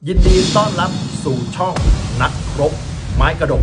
ยินดีต้อนรับสู่ช่องนักรบไม้กระดก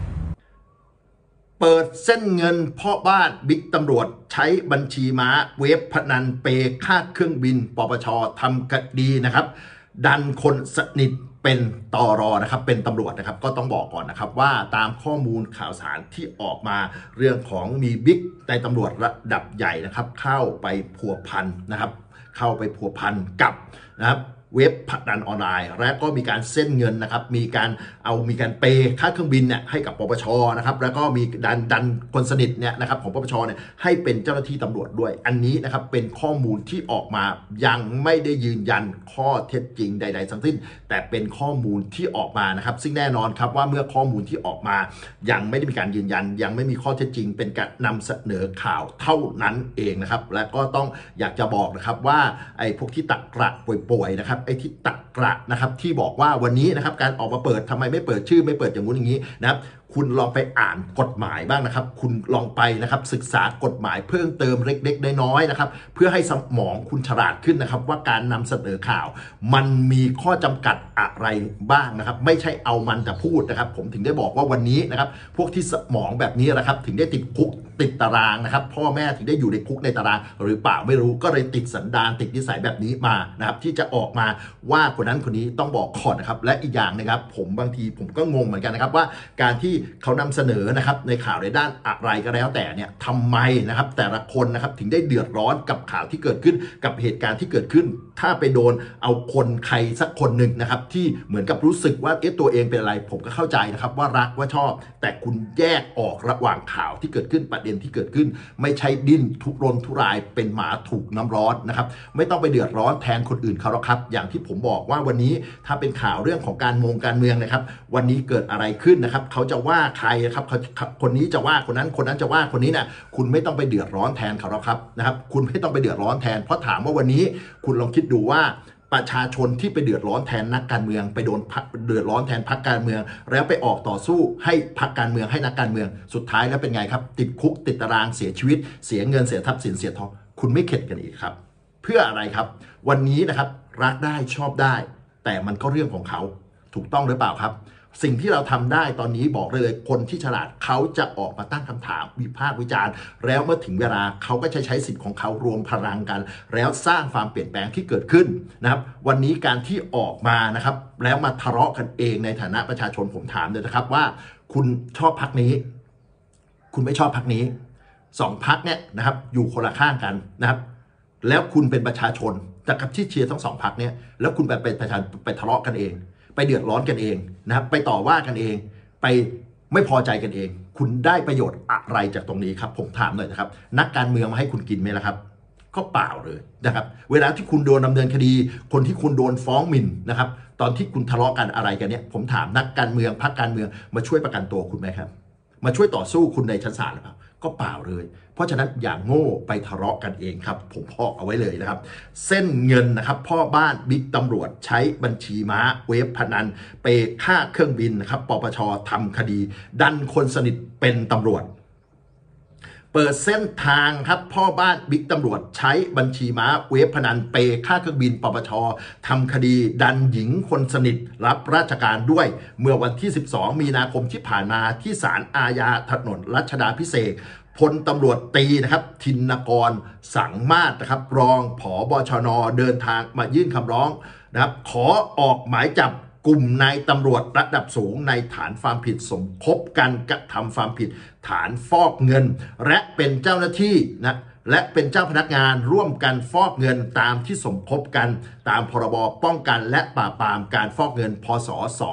เปิดเส้นเงินพ่อบ้านบิ๊กตำรวจใช้บัญชีม้าเว็บพนันเปค่าเครื่องบินปปชทำคดีนะครับดันคนสนิทเป็นตรนะครับเป็นตำรวจนะครับก็ต้องบอกก่อนนะครับว่าตามข้อมูลข่าวสารที่ออกมาเรื่องของมีบิ๊กในตำรวจระดับใหญ่นะครับเข้าไปพัวพันนะครับเข้าไปพัวพันกับนะครับเว็บพนันออนไลน์และก็มีการเส้นเงินนะครับมีการเปย์ค่าเครื่องบินเนี่ยให้กับปปชนะครับแล้วก็มีดันคนสนิทเนี่ยนะครับของปปชเนี่ยให้เป็นเจ้าหน้าที่ตำรวจด้วยอันนี้นะครับเป็นข้อมูลที่ออกมายังไม่ได้ยืนยันข้อเท็จจริงใดๆทั้งสิ้นแต่เป็นข้อมูลที่ออกมานะครับซึ่งแน่นอนครับว่าเมื่อข้อมูลที่ออกมายังไม่ได้มีการยืนยันยังไม่มีข้อเท็จจริงเป็นการนำเสนอข่าวเท่านั้นเองนะครับและก็ต้องอยากจะบอกนะครับว่าไอ้พวกที่ตักกระป่วยๆนะครับไอ้ที่ตักกระนะครับที่บอกว่าวันนี้นะครับการออกมาเปิดทำไมไม่เปิดชื่อไม่เปิดอย่างงู้นอย่างนี้นะครับคุณลองไปอ่านกฎหมายบ้างนะครับคุณลองไปนะครับศึกษากฎหมายเพิ่มเติมเล็กๆน้อยๆนะครับเพื่อให้สมองคุณฉลาดขึ้นนะครับว่าการนำเสนอข่าวมันมีข้อจำกัดอะไรบ้างนะครับไม่ใช่เอามันแต่พูดนะครับผมถึงได้บอกว่าวันนี้นะครับพวกที่สมองแบบนี้นะครับถึงได้ติดคุกติดตารางนะครับพ่อแม่ถึงได้อยู่ในคุกในตารางหรือเปล่าไม่รู้ก็เลยติดสันดานติดนิสัยแบบนี้มานะครับที่จะออกมาว่าคนนั้นคนนี้ต้องบอกก่อนนะครับและอีกอย่างนะครับผมบางทีผมก็งงเหมือนกันนะครับว่าการที่เขานำเสนอนะครับในข่าวในด้านอะไรก็แล้วแต่เนี่ยทำไมนะครับแต่ละคนนะครับถึงได้เดือดร้อนกับข่าวที่เกิดขึ้นกับเหตุการณ์ที่เกิดขึ้นถ้าไปโดนเอาคนใครสักคนหนึ่งนะครับที่เหมือนกับรู้สึกว่าตัวเองเป็นอะไรผมก็เข้าใจนะครับว่ารักว่าชอบแต่คุณแยกออกระหว่างข่าวที่เกิดขึ้นประเด็นที่เกิดขึ้นไม่ใช่ดิ้นทุรนทุรายเป็นหมาถูกน้ำร้อนนะครับไม่ต้องไปเดือดร้อนแทนคนอื่นเขาหรอกครับอย่างที่ผมบอกว่าวันนี้ถ้าเป็นข่าวเรื่องของการเมืองนะครับวันนี้เกิดอะไรขึ้นนะครับเขาจะว่าใครครับคนนี้จะว่าคนนั้นจะว่าคนนี้นะคุณไม่ต้องไปเดือดร้อนแทนเขาหรอกครับนะครับคุณไม่ต้องไปเดือดร้อนแทนเพราะถามว่าวันนี้คุณลองคิดดูว่าประชาชนที่ไปเดือดร้อนแทนนักการเมืองไปโดนเดือดร้อนแทนพรรคการเมืองแล้วไปออกต่อสู้ให้พรรคการเมืองให้นักการเมืองสุดท้ายแล้วเป็นไงครับติดคุกติดตารางเสียชีวิตเสียเงินเสียทรัพย์สินเสียทองคุณไม่เข็ดกันอีกครับเพื่ออะไรครับวันนี้นะครับรักได้ชอบได้แต่มันก็เรื่องของเขาถูกต้องหรือเปล่าครับสิ่งที่เราทำได้ตอนนี้บอกเลยคนที่ฉลาดเขาจะออกมาตั้งคำถามวิพากษ์วิจารณ์แล้วเมื่อถึงเวลาเขาก็จะใช้สิทธิ์ของเขารวมพลังกันแล้วสร้างความเปลี่ยนแปลงที่เกิดขึ้นนะครับวันนี้การที่ออกมานะครับแล้วมาทะเลาะกันเองในฐานะประชาชนผมถามเลยนะครับว่าคุณชอบพรรคนี้คุณไม่ชอบพรรคนี้สองพรรคเนี่ยนะครับอยู่คนละข้างกันนะครับแล้วคุณเป็นประชาชนจากที่เชียร์ทั้งสองพรรคเนี่ยแล้วคุณไปประชาไปทะเลาะกันเองไปเดือดร้อนกันเองนะครับไปต่อว่ากันเองไปไม่พอใจกันเองคุณได้ประโยชน์อะไรจากตรงนี้ครับผมถามหน่อยนะครับนักการเมืองมาให้คุณกินไหมล่ะครับก็เปล่าเลยนะครับเวลาที่คุณโดนดำเนินคดีคนที่คุณโดนฟ้องหมิ่นนะครับตอนที่คุณทะเลาะกันอะไรกันเนี่ยผมถามนักการเมืองพรรคการเมืองมาช่วยประกันตัวคุณไหมครับมาช่วยต่อสู้คุณในชั้นศาลหรือเปล่าก็เปล่าเลยเพราะฉะนั้นอย่างโง่ไปทะเลาะกันเองครับผมพอกเอาไว้เลยนะครับเส้นเงินนะครับพ่อบ้านบิ๊กตำรวจใช้บัญชีม้าเว็บพนันเปค่าเครื่องบินนะครับปปชทำคดีดันคนสนิทเป็นตำรวจเปิดเส้นทางครับพ่อบ้านบิ๊กตำรวจใช้บัญชีม้าเว็บพนันเปค่าเครื่องบินปปชทำคดีดันหญิงคนสนิทรับราชการด้วยเมื่อวันที่12มีนาคมที่ผ่านมาที่ศาลอาญาถนนรัชดาภิเษกพลตำรวจตีนะครับธินกรสังมาศนะครับรองผบชน.เดินทางมายื่นคำร้องนะครับขอออกหมายจับกลุ่มนายตำรวจระดับสูงในฐานความผิดสมคบกันกระทำความผิดฐานฟอกเงินและเป็นเจ้าหน้าที่นะและเป็นเจ้าพนักงานร่วมกันฟอกเงินตามที่สมคบกันตามพรบป้องกันและปราบปรามการฟอกเงินพศ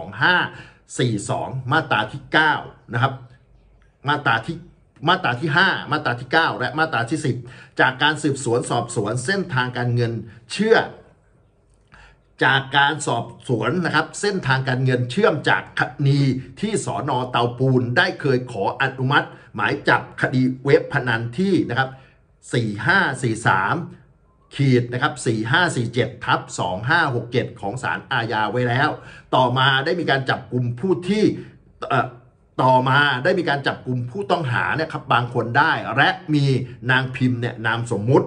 2542มาตราที่9นะครับมาตราที่5มาตราที่9และมาตราที่10จากการสืบสวนสอบสวนเส้นทางการเงินจากการสอบสวนนะครับเส้นทางการเงินเชื่อมจากคดีที่สน.เตาปูนได้เคยขออนุมัติหมายจับคดีเว็บพนันที่นะครับ4543ขีดนะครับ4547/2567ของศาลอาญาไว้แล้วต่อมาได้มีการจับกลุ่มผู้ที่ผู้ต้องหาเนี่ยครับบางคนได้และมีนางพิมพ์เนี่ยนามสมมุติ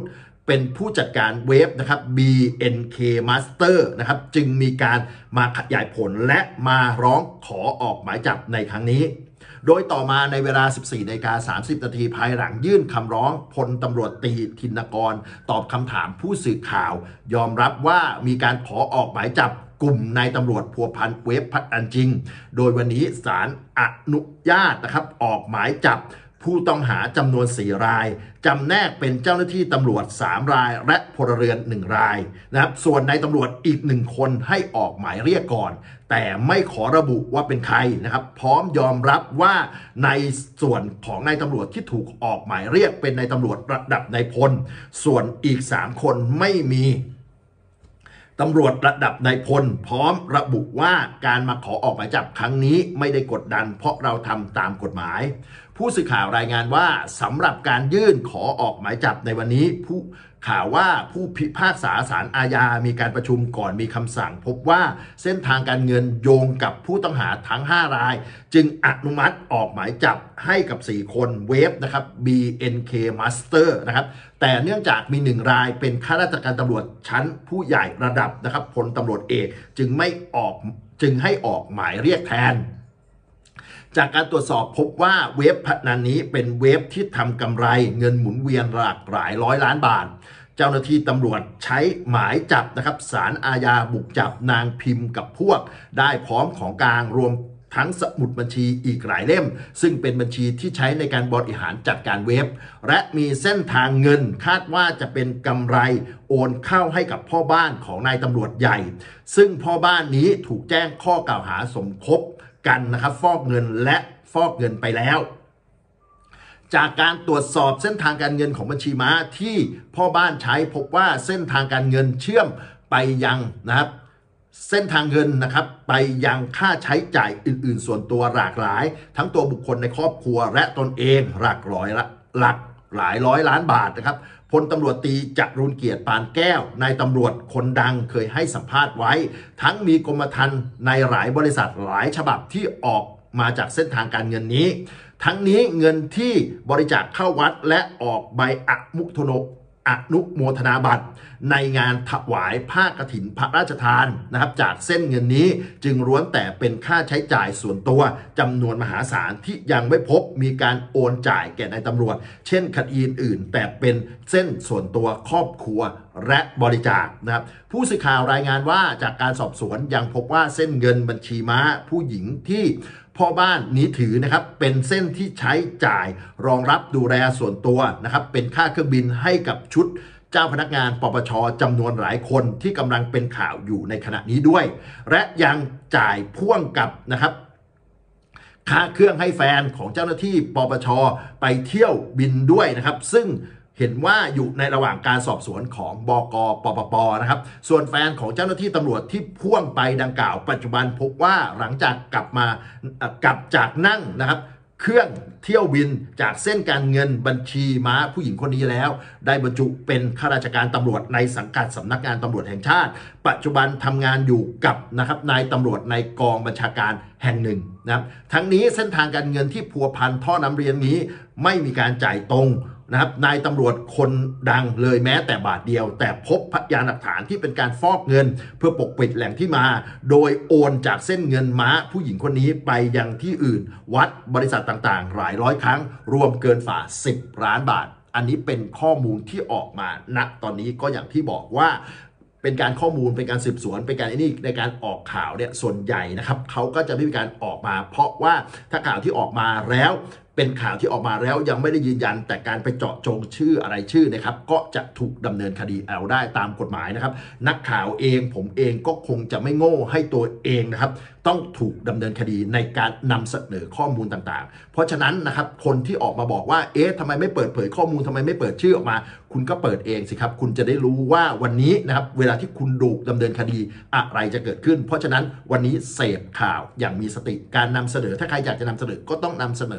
เป็นผู้จัดการเว็บนะครับ BNK Master นะครับจึงมีการมาขยายผลและมาร้องขอออกหมายจับในครั้งนี้โดยต่อมาในเวลา 14:30 นาทีภายหลังยื่นคำร้องพลตำรวจตรีธินกรตอบคำถามผู้สื่อข่าวยอมรับว่ามีการขอออกหมายจับกลุ่มนายตำรวจพัวพันเว็บพนันจริงโดยวันนี้ศาลอนุญาตนะครับออกหมายจับผู้ต้องหาจำนวน4รายจำแนกเป็นเจ้าหน้าที่ตำรวจ3รายและพลเรือน1รายนะครับส่วนนายตำรวจอีก1คนให้ออกหมายเรียกก่อนแต่ไม่ขอระบุว่าเป็นใครนะครับพร้อมยอมรับว่าในส่วนของนายตำรวจที่ถูกออกหมายเรียกเป็นนายตำรวจระดับนายพลส่วนอีก3คนไม่มีตำรวจระดับนายพลพร้อมระบุว่าการมาขอออกหมายจับครั้งนี้ไม่ได้กดดันเพราะเราทำตามกฎหมายผู้สื่อข่าวรายงานว่าสำหรับการยื่นขอออกหมายจับในวันนี้ผู้ข่าวว่าผู้พิพากษาศาลอาญามีการประชุมก่อนมีคำสั่งพบว่าเส้นทางการเงินโยงกับผู้ต้องหาทั้ง5รายจึงอนุมัติออกหมายจับให้กับ4คนเวฟนะครับ BNK Master นะครับแต่เนื่องจากมี1รายเป็นข้าราชการตำรวจชั้นผู้ใหญ่ระดับนะครับพลตำรวจเอกจึงให้ออกหมายเรียกแทนจากการตรวจสอบพบว่าเว็บพนันนี้เป็นเว็บที่ทำกำไรเงินหมุนเวียนหลายร้อยล้านบาทเจ้าหน้าที่ตำรวจใช้หมายจับนะครับศาลอาญาบุกจับนางพิมพ์กับพวกได้พร้อมของกลางรวมทั้งสมุดบัญชีอีกหลายเล่มซึ่งเป็นบัญชีที่ใช้ในการบริหารจัดการเว็บและมีเส้นทางเงินคาดว่าจะเป็นกำไรโอนเข้าให้กับพ่อบ้านของนายตำรวจใหญ่ซึ่งพ่อบ้านนี้ถูกแจ้งข้อกล่าวหาสมคบกันนะครับฟอกเงินและฟอกเงินไปแล้วจากการตรวจสอบเส้นทางการเงินของบัญชีม้าที่พ่อบ้านใช้พบว่าเส้นทางการเงินเชื่อมไปยังนะครับเส้นทางเงินนะครับไปยังค่าใช้จ่ายอื่นๆส่วนตัวหลากหลายทั้งตัวบุคคลในครอบครัวและตนเองหลายร้อยล้านบาทนะครับพลตำรวจตรีจรูญเกียรติปานแก้วนายตำรวจคนดังเคยให้สัมภาษณ์ไว้ทั้งมีกรมธรรม์ในหลายบริษัทหลายฉบับที่ออกมาจากเส้นทางการเงินนี้ทั้งนี้เงินที่บริจาคเข้าวัดและออกใบอนุโมทนาบัตรในงานถวายผ้ากฐินพระราชทานนะครับจากเส้นเงินนี้จึงล้วนแต่เป็นค่าใช้จ่ายส่วนตัวจำนวนมหาศาลที่ยังไม่พบมีการโอนจ่ายแก่นายตำรวจเช่นคดีอื่นแต่เป็นเส้นส่วนตัวครอบครัวและบริจาคนะครับผู้สื่อข่าวรายงานว่าจากการสอบสวนยังพบว่าเส้นเงินบัญชีม้าผู้หญิงที่พ่อบ้านนี้ถือนะครับเป็นเส้นที่ใช้จ่ายรองรับดูแลส่วนตัวนะครับเป็นค่าเครื่องบินให้กับชุดเจ้าพนักงานปปช.จำนวนหลายคนที่กำลังเป็นข่าวอยู่ในขณะนี้ด้วยและยังจ่ายพ่วงกับนะครับค่าเครื่องให้แฟนของเจ้าหน้าที่ปปช.ไปเที่ยวบินด้วยนะครับซึ่งเห็นว่าอยู่ในระหว่างการสอบสวนของบก.ปปป.นะครับส่วนแฟนของเจ้าหน้าที่ตำรวจที่พ่วงไปดังกล่าวปัจจุบันพบว่าหลังจากกลับจากนั่งนะครับเครื่องเที่ยวบินจากเส้นการเงินบัญชีม้าผู้หญิงคนนี้แล้วได้บรรจุเป็นข้าราชการตำรวจในสังกัดสำนักงานตำรวจแห่งชาติปัจจุบันทำงานอยู่กับนะครับนายตำรวจในกองบัญชาการแห่งหนึ่งนะครับทั้งนี้เส้นทางการเงินที่พัวพันท่อน้ำเลี้ยงนี้ไม่มีการจ่ายตรงนะครับนายตำรวจคนดังเลยแม้แต่บาทเดียวแต่พบพยานหลักฐานที่เป็นการฟอกเงินเพื่อปกปิดแหล่งที่มาโดยโอนจากเส้นเงินม้าผู้หญิงคนนี้ไปยังที่อื่นวัดบริษัทต่างๆหลายร้อยครั้งรวมเกินฝ่า10 ล้านบาทอันนี้เป็นข้อมูลที่ออกมาณตอนนี้ก็อย่างที่บอกว่าเป็นการข้อมูลเป็นการสืบสวนเป็นการในการออกข่าวเนี่ยส่วนใหญ่นะครับเขาก็จะไม่มีการออกมาเพราะว่าถ้าข่าวที่ออกมาแล้วเป็นข่าวที่ออกมาแล้วยังไม่ได้ยืนยันแต่การไปเจาะจงชื่ออะไรชื่อนะครับก็จะถูกดำเนินคดีเอาได้ตามกฎหมายนะครับนักข่าวเองผมเองก็คงจะไม่โง่ให้ตัวเองนะครับต้องถูกดำเนินคดีในการนำเสนอข้อมูลต่างๆเพราะฉะนั้นนะครับคนที่ออกมาบอกว่าทำไมไม่เปิดเผยข้อมูลทำไมไม่เปิดชื่อออกมาคุณก็เปิดเองสิครับคุณจะได้รู้ว่าวันนี้นะครับเวลาที่คุณถูกดำเนินคดีอะไรจะเกิดขึ้นเพราะฉะนั้นวันนี้เสพข่าวอย่างมีสติการนำเสนอถ้าใครอยากจะนำเสนอก็ต้องนำเสนออย่างมี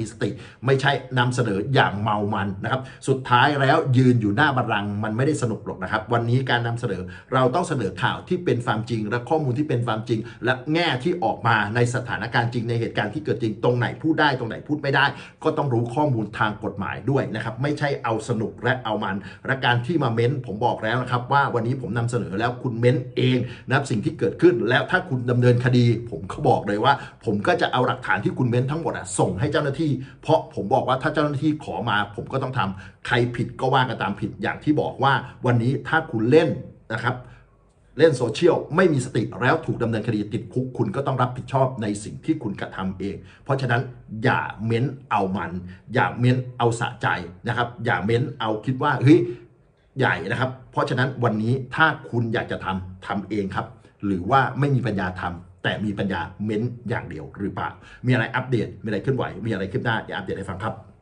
มีสติไม่ใช่นำเสนออย่างเมามันนะครับสุดท้ายแล้วยืนอยู่หน้าบัลลังก์มันไม่ได้สนุกหรอกนะครับวันนี้การนำเสนอเราต้องเสนอข่าวที่เป็นความจริงและข้อมูลที่เป็นความจริงและแง่ที่ออกมาในสถานการณ์จริงในเหตุการณ์ที่เกิดจริงตรงไหนพูดได้ตรงไหนพูดไม่ได้ก็ต้องรู้ข้อมูลทางกฎหมายด้วยนะครับไม่ใช่เอาสนุกและเอามันและการที่มาเม้นผมบอกแล้วนะครับว่าวันนี้ผมนำเสนอแล้วคุณเม้นเองนะครับสิ่งที่เกิดขึ้นแล้วถ้าคุณดำเนินคดีผมก็บอกเลยว่าผมก็จะเอาหลักฐานที่คุณเม้นทั้งหมดส่งให้เจ้าหน้าที่เพราะผมบอกว่าถ้าเจ้าหน้าที่ขอมาผมก็ต้องทำใครผิดก็ว่ากันตามผิดอย่างที่บอกว่าวันนี้ถ้าคุณเล่นนะครับเล่นโซเชียลไม่มีสติแล้วถูกดำเนินคดีติดคุกคุณก็ต้องรับผิดชอบในสิ่งที่คุณกระทำเองเพราะฉะนั้นอย่าเม้นเอามันอย่าเม้นเอาสะใจนะครับอย่าเม้นเอาคิดว่าเฮ้ยใหญ่นะครับเพราะฉะนั้นวันนี้ถ้าคุณอยากจะทำเองครับหรือว่าไม่มีปัญญาทำแต่มีปัญญาเม้นอย่างเดียวหรือเปล่ามีอะไรอัปเดตมีอะไรเคลื่อนไหวมีอะไรคืบหน้าอย่าอัปเดตให้ฟังครับ